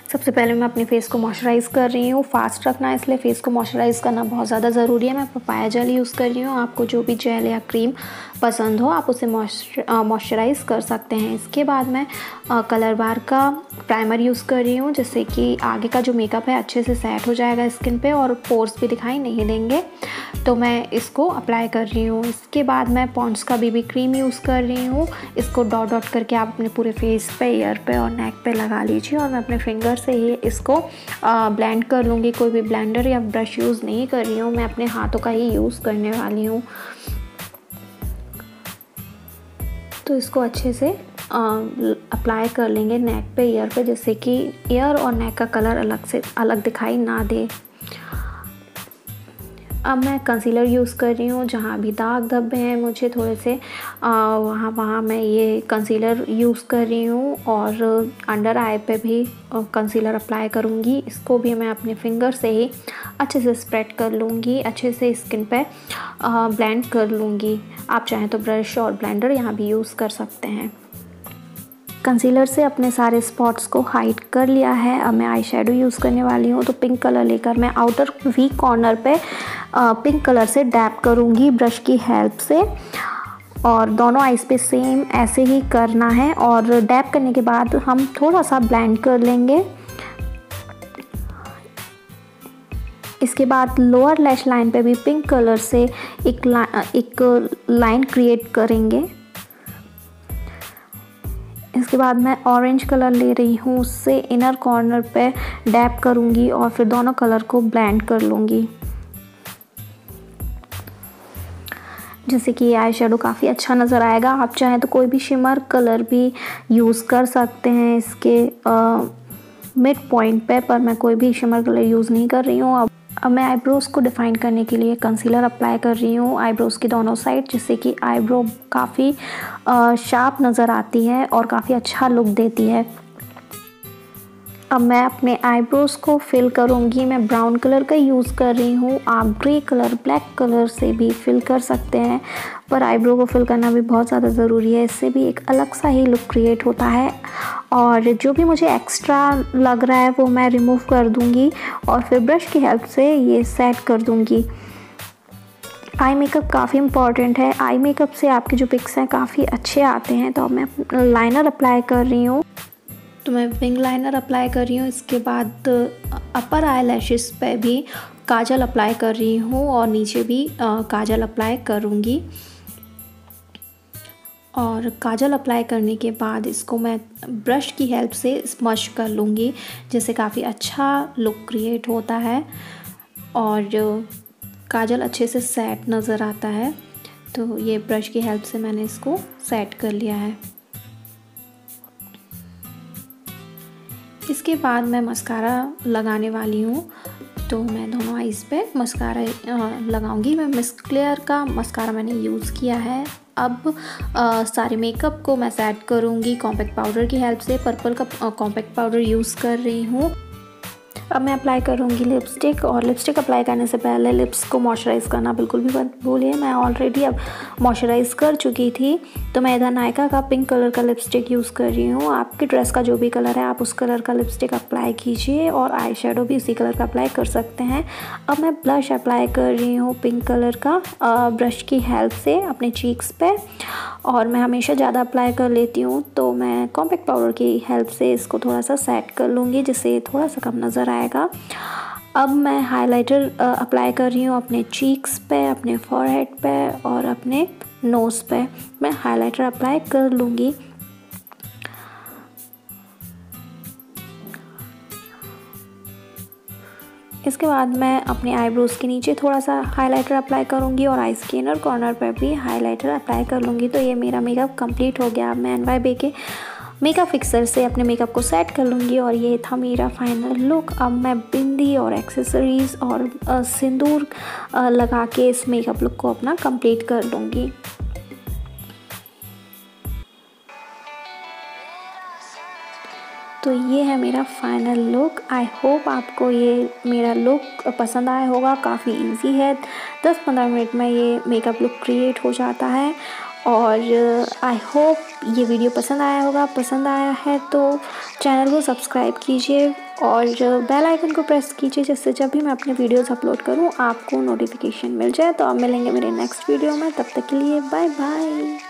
सबसे पहले मैं अपने फेस को मॉइस्चराइज़ कर रही हूँ। फास्ट रखना है इसलिए फेस को मॉइस्चराइज़ करना बहुत ज़्यादा ज़रूरी है। मैं पपाया जेल यूज़ कर रही हूँ। आपको जो भी जेल या क्रीम पसंद हो आप उसे मॉइस्चराइज़ कर सकते हैं। इसके बाद मैं कलर बार का प्राइमर यूज़ कर रही हूँ, जिससे कि आगे का जो मेकअप है अच्छे से सेट हो जाएगा स्किन पे और पोर्स भी दिखाई नहीं देंगे। तो मैं इसको अप्लाई कर रही हूँ। इसके बाद मैं पॉन्ड्स का बीबी क्रीम यूज़ कर रही हूँ। इसको डॉट डॉट करके आप अपने पूरे फेस पे, ईयर पे और नेक पे लगा लीजिए और मैं अपने फिंगर से ही इसको ब्लेंड कर लूँगी। कोई भी ब्लेंडर या ब्रश यूज़ नहीं कर रही हूँ, मैं अपने हाथों का ही यूज़ करने वाली हूँ। तो इसको अच्छे से अप्लाई कर लेंगे नेक पे, ईयर पे, जिससे कि ईयर और नेक का कलर अलग दिखाई ना दे। अब मैं कंसीलर यूज़ कर रही हूँ। जहाँ भी दाग धब्बे हैं मुझे थोड़े से वहाँ मैं ये कंसीलर यूज़ कर रही हूँ और अंडर आई पे भी कंसीलर अप्लाई करूँगी। इसको भी मैं अपने फिंगर से ही अच्छे से स्प्रेड कर लूँगी, अच्छे से स्किन पे ब्लेंड कर लूँगी। आप चाहें तो ब्रश और ब्लेंडर यहाँ भी यूज़ कर सकते हैं। कंसीलर से अपने सारे स्पॉट्स को हाइड कर लिया है। अब मैं आई शेडो यूज़ करने वाली हूँ। तो पिंक कलर लेकर मैं आउटर वी कॉर्नर पे पिंक कलर से डैप करूँगी ब्रश की हेल्प से और दोनों आईज पे सेम ऐसे ही करना है। और डैप करने के बाद हम थोड़ा सा ब्लेंड कर लेंगे। इसके बाद लोअर लैश लाइन पे भी पिंक कलर से एक लाइन क्रिएट करेंगे। इसके बाद मैं ऑरेंज कलर ले रही हूँ, उससे इनर कॉर्नर पे डैप करूँगी और फिर दोनों कलर को ब्लेंड कर लूँगी, जिससे कि आई शेडो काफ़ी अच्छा नज़र आएगा। आप चाहें तो कोई भी शिमर कलर भी यूज़ कर सकते हैं इसके मिड पॉइंट पे, पर मैं कोई भी शिमर कलर यूज़ नहीं कर रही हूँ। अब मैं आईब्रोज़ को डिफ़ाइन करने के लिए कंसीलर अप्लाई कर रही हूँ आईब्रोज़ की दोनों साइड, जिससे कि आईब्रो काफ़ी शार्प नज़र आती है और काफ़ी अच्छा लुक देती है। अब मैं अपने आईब्रोज़ को फिल करूँगी। मैं ब्राउन कलर का यूज़ कर रही हूँ। आप ग्रे कलर, ब्लैक कलर से भी फिल कर सकते हैं, पर आईब्रो को फिल करना भी बहुत ज़्यादा ज़रूरी है। इससे भी एक अलग सा ही लुक क्रिएट होता है और जो भी मुझे एक्स्ट्रा लग रहा है वो मैं रिमूव कर दूँगी और फिर ब्रश की हेल्प से ये सेट कर दूँगी। आई मेकअप काफ़ी इम्पॉर्टेंट है। आई मेकअप से आपके जो पिक्स हैं काफ़ी अच्छे आते हैं। तो अब मैं लाइनर अप्लाई कर रही हूँ। तो मैं विंग लाइनर अप्लाई कर रही हूँ। इसके बाद अपर आई लैशेस पे भी काजल अप्लाई कर रही हूँ और नीचे भी काजल अप्लाई करूँगी। और काजल अप्लाई करने के बाद इसको मैं ब्रश की हेल्प से स्मश कर लूँगी, जिससे काफ़ी अच्छा लुक क्रिएट होता है और काजल अच्छे से सेट नज़र आता है। तो ये ब्रश की हेल्प से मैंने इसको सेट कर लिया है। इसके बाद मैं मस्कारा लगाने वाली हूँ। तो मैं दोनों आईज़ पे मस्कारा लगाऊंगी। मैं मिस क्लियर का मस्कारा मैंने यूज़ किया है। अब सारे मेकअप को मैं सेट करूँगी कॉम्पैक्ट पाउडर की हेल्प से। पर्पल का कॉम्पैक्ट पाउडर यूज़ कर रही हूँ। अब मैं अप्लाई करूँगी लिपस्टिक और लिपस्टिक अप्लाई करने से पहले लिप्स को मॉइस्चराइज़ करना बिल्कुल भी मत भूलिए। मैं ऑलरेडी अब मॉइस्चराइज़ कर चुकी थी। तो मैं इधर नायका का पिंक कलर का लिपस्टिक यूज़ कर रही हूँ। आपकी ड्रेस का जो भी कलर है आप उस कलर का लिपस्टिक अप्लाई कीजिए और आई शेडो भी उसी कलर का अप्लाई कर सकते हैं। अब मैं ब्लश अप्लाई कर रही हूँ पिंक कलर का ब्रश की हेल्प से अपने चीक्स पे और मैं हमेशा ज़्यादा अप्लाई कर लेती हूँ। तो मैं कॉम्पैक्ट पाउडर की हेल्प से इसको थोड़ा सा सेट कर लूँगी, जिससे थोड़ा सा कम नज़र आएगा। अब मैं हाइलाइटर अप्लाई कर रही हूँ अपने चीक्स पे, अपने फॉरहेड पे और अपने नोज़ पे। मैं हाइलाइटर अप्लाई कर लूँगी। इसके बाद मैं अपने आईब्रोज़ के नीचे थोड़ा सा हाइलाइटर अप्लाई करूँगी और आईज के इनर कॉर्नर पर भी हाइलाइटर अप्लाई कर लूँगी। तो ये मेरा मेकअप कंप्लीट हो गया। अब मैं NYB के मेकअप फिक्सर से अपने मेकअप को सेट कर लूँगी और ये था मेरा फाइनल लुक। अब मैं बिंदी और एक्सेसरीज़ और सिंदूर लगा के इस मेकअप लुक को अपना कंप्लीट कर लूँगी। तो ये है मेरा फाइनल लुक। आई होप आपको ये मेरा लुक पसंद आया होगा। काफ़ी इजी है, 10-15 मिनट में ये मेकअप लुक क्रिएट हो जाता है और आई होप ये वीडियो पसंद आया होगा। पसंद आया है तो चैनल को सब्सक्राइब कीजिए और बेल आइकन को प्रेस कीजिए, जिससे जब भी मैं अपने वीडियोस अपलोड करूं आपको नोटिफिकेशन मिल जाए। तो अब मिलेंगे मेरे नेक्स्ट वीडियो में, तब तक के लिए बाय बाय।